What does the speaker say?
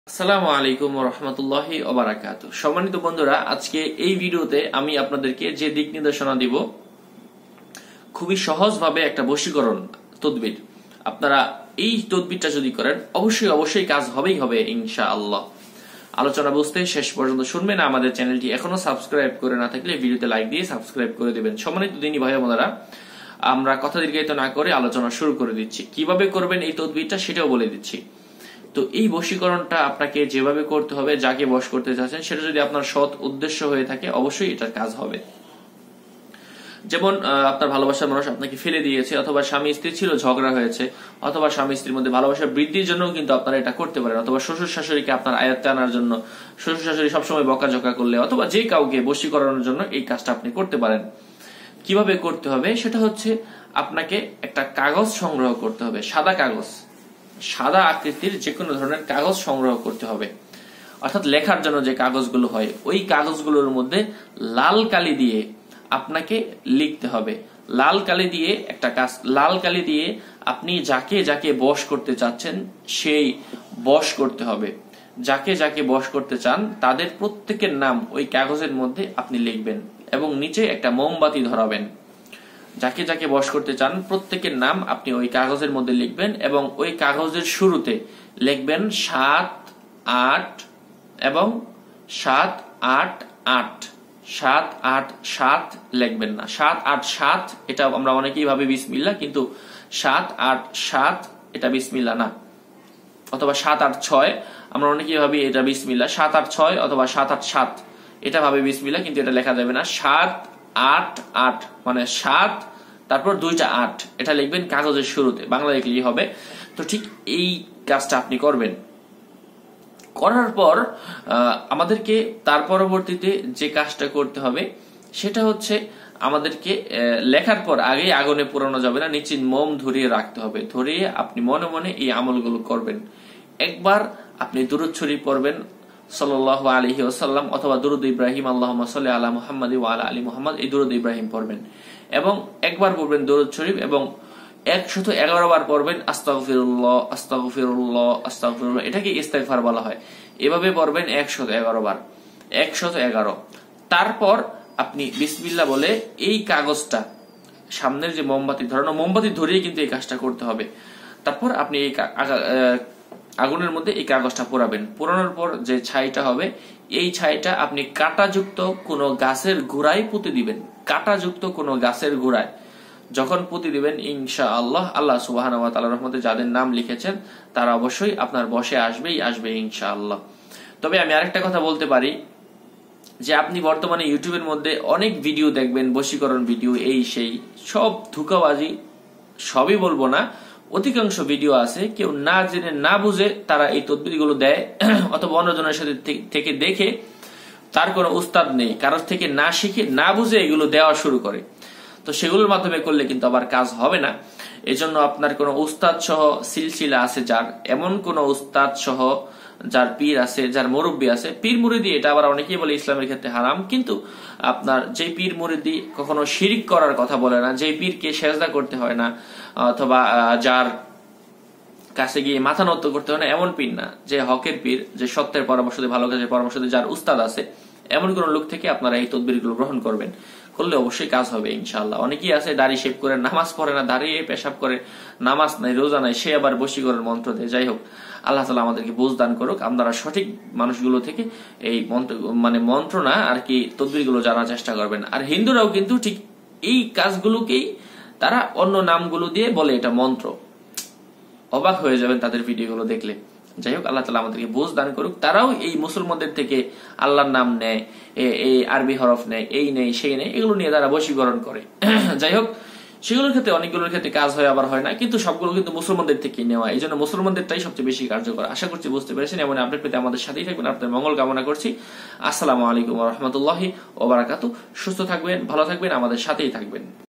আসসালামু আলাইকুম ওয়া রাহমাতুল্লাহি ওয়া বারাকাতুহু। সম্মানিত বন্ধুরা, আজকে এই ভিডিওতে আমি আপনাদেরকে যে দিক নির্দেশনা দিব, খুবই সহজভাবে একটা বশীকরণ তদবির। আপনারা এই তদবিরটা যদি করেন অবশ্যই কাজ হবেই হবে ইনশাআল্লাহ। আলোচনা বুঝতে শেষ পর্যন্ত শুনবেন। আমাদের চ্যানেলটি এখনো সাবস্ক্রাইব করে না থাকলে ভিডিওতে লাইক দিয়ে সাবস্ক্রাইব করে দিবেন। সম্মানিত দিনী ভাই বোনেরা, আমরা কথা দীর্ঘায়িত না করে আলোচনা শুরু করে দিচ্ছি। কিভাবে করবেন এই তদবিরটা সেটাও বলে দিচ্ছি। তো এই বশীকরণটা আপনাকে যেভাবে করতে হবে, যাকে বশ করতে চাচ্ছেন, সেটা যদি আপনার সৎ উদ্দেশ্য হয়ে থাকে অবশ্যই এটার কাজ হবে। যেমন আপনার ভালোবাসার মানুষ আপনাকে ফেলে দিয়েছে, অথবা স্বামী স্ত্রী ছিল, ঝগড়া হয়েছে, অথবা স্বামী স্ত্রীর মধ্যে ভালোবাসা বৃদ্ধির জন্য কিন্তু আপনারা এটা করতে পারেন, অথবা শ্বশুর শাশুড়িকে আপনার আয়ত্তে আনার জন্য, শ্বশুর শাশুড়ি সবসময় বকাঝকা করলে, অথবা যে কাউকে বশীকরণের জন্য এই কাজটা আপনি করতে পারেন। কিভাবে করতে হবে সেটা হচ্ছে, আপনাকে একটা কাগজ সংগ্রহ করতে হবে, সাদা কাগজ, সাদা আকৃতির যে কোনো ধরনের কাগজ সংগ্রহ করতে হবে। অর্থাৎ লেখার জন্য যে কাগজগুলো হয়, ওই কাগজগুলোর মধ্যে লাল কালি দিয়ে আপনাকে লিখতে হবে। লাল কালি দিয়ে একটা কাজ, লাল কালি দিয়ে আপনি যাকে যাকে বশ করতে চাচ্ছেন সেই বশ করতে হবে। যাকে যাকে বশ করতে চান তাদের প্রত্যেকের নাম ওই কাগজের মধ্যে আপনি লিখবেন এবং নিচে একটা মোমবাতি ধরাবেন। যাকে যাকে বশ করতে চান প্রত্যেকের নাম আপনি ওই কাগজের মধ্যে লিখবেন এবং ওই কাগজের শুরুতে লিখবেন 7, 8 এবং 7, 8, 8, 7, 8, 7 লিখবেন না। 7, 8, 7 এটা আমরা অনেকেই ভাবে বিসমিল্লাহ, কিন্তু 7, 8, 7 এটা বিসমিল্লাহ না। অথবা 7, 8, 6 আমরা অনেকেই ভাবি এটা বিসমিল্লাহ। 7, 8, 6 অথবা 7, 8, 7 এটা ভাবে বিসমিল্লাহ, কিন্তু এটা লেখা যাবে না। 7, 8, 8 মানে 7 তারপর 2টা 8 এটা লিখবেন কাগজের শুরুতে, বাংলা লিখলেই হবে। তো ঠিক এই কাজটা আপনি করবেন। করার পর আমাদেরকে তার পরবর্তীতে যে কাজটা করতে হবে সেটা হচ্ছে, আমাদেরকে লেখার পর আগে আগুনে পোড়ানো যাবে না, নিচে মোম ধরিয়ে রাখতে হবে। ধরিয়ে আপনি মনে মনে এই আমলগুলো করবেন। একবার আপনি দুরূদ শরীফ পড়বেন সাল্লাল্লাহু আলাইহি ওয়াসাল্লাম, অথবা দুরূদ ইব্রাহিম আল্লাহুম্মা সাল্লি আলা মুহাম্মাদি ওয়া আলা আলি মুহাম্মাদ, এই দুরূদ ইব্রাহিম পড়বেন। এবং একবার পড়বেন দুরূদ শরীফ, এবং 111 বার পড়বেন আস্তাগফিরুল্লাহ আস্তাগফিরুল্লাহ আস্তাগফিরুল্লাহ। এটাকে ইস্তেগফার বলা হয়। এভাবে পড়বেন 111 বার, 111। তারপর আপনি বিসমিল্লাহ বলে এই কাগজটা, সামনের যে মোমবাতি ধরানো, মোমবাতি ধরিয়ে কিন্তু এই কাজটা করতে হবে। তারপর আপনি এই আগুনের মধ্যে এই কাগজটা পোড়াবেন। পোড়ানোর পর যে ছাইটা হবে, এই ছাইটা আপনি কাঁটাযুক্ত কোনো গাছের গোড়ায় পুঁতে দিবেন। কাঁটাযুক্ত কোনো গাছের গোড়ায় যখন পুঁতে দিবেন, ইনশাআল্লাহ আল্লাহ সুবহানাহু ওয়া তাআলার রহমতে যাদের নাম লিখেছেন তারা অবশ্যই আপনার বশে আসবে ইনশাআল্লাহ। তবে আমি আরেকটা কথা বলতে পারি, যে আপনি বর্তমানে ইউটিউবের মধ্যে অনেক ভিডিও দেখবেন, বশীকরণ ভিডিও, এই সেই সব ধোঁকাবাজি, সবই বলবো না, অধিকাংশ ভিডিও আছে কেউ না জেনে না বুঝে তারা এই তদবিরগুলো দেয়, অথবা অন্যজনের সাথে থেকে দেখে, তার কোনো উস্তাদ নেই, কারোর থেকে না শিখে না বুঝে এগুলো দেওয়া শুরু করে। তো সেগুলোর মাধ্যমে করলে কিন্তু আবার কাজ হবে না। এজন্য আপনার কোনো উস্তাদ সহ সিলসিলা আছে যার, এমন কোন উস্তাদ সহ যার পীর আছে, যার মুরব্বী আছে, পীর মুরিদি এটা আবার অনেকেই বলে ইসলামের ক্ষেত্রে হারাম, কিন্তু আপনার যে পীর মুরিদি কখনো শিরিক করার কথা বলে না, যে পীরকে সেজদা করতে হয় না, অথবা যার কাছে গিয়ে মাথা নত করতে হয় না, এমন পীর না। যে হকের পীর, যে সত্যের পরামর্শ দিয়ে, ভালো কাজের পরামর্শ দিয়ে যার উস্তাদ আছে, এমন কোন লোক থেকে আপনারা এই তদবিরগুলো গ্রহণ করবেন। করলে অবশ্যই কাজ হবে ইনশাআল্লাহ। অনেকেই আছে দাড়ি শেভ করে, নামাজ পড়ে না, দাঁড়িয়ে পেশাব করে, নামাজ নাই, রোজা নাই, সে আবার বশীকরণের মন্ত্র দেয়। যাই হোক, আল্লাহ তাআলা আমাদেরকে বুঝ দান করুক। আপনারা সঠিক মানুষগুলো থেকে এই মন্ত্র না আর কি তদবিরগুলো জানার চেষ্টা করবেন। আর হিন্দুরাও কিন্তু ঠিক এই কাজগুলোকেই তারা অন্য নামগুলো দিয়ে বলে এটা মন্ত্র। অবাক হয়ে যাবেন তাদের ভিডিওগুলো দেখলে। যাই হোক, আল্লাহ তাআলা আমাদেরকে বুঝ দান করুক। তারাও এই মুসলমানদের থেকে আল্লাহর নাম নেয়, এই আরবি হরফ নেয়, এই নেই সেই নেই, এগুলো নিয়ে তারা বশীকরণ করে। যাই হোক, সেগুলোর ক্ষেত্রে অনেকগুলোর ক্ষেত্রে কাজ হয়, আবার হয় না, কিন্তু সবগুলো কিন্তু মুসলমানদের থেকে নেওয়া। এই জন্য মুসলমানদেরটাই সবচেয়ে বেশি কার্যকর। আশা করছি বুঝতে পেরেছেন। এমন আপডেট পেতে আমাদের সাথেই থাকবেন। আপনাদের মঙ্গল কামনা করছি। আসসালামু আলাইকুম ওয়া রাহমাতুল্লাহি ওয়া বারাকাতুহু। সুস্থ থাকবেন, ভালো থাকবেন, আমাদের সাথেই থাকবেন।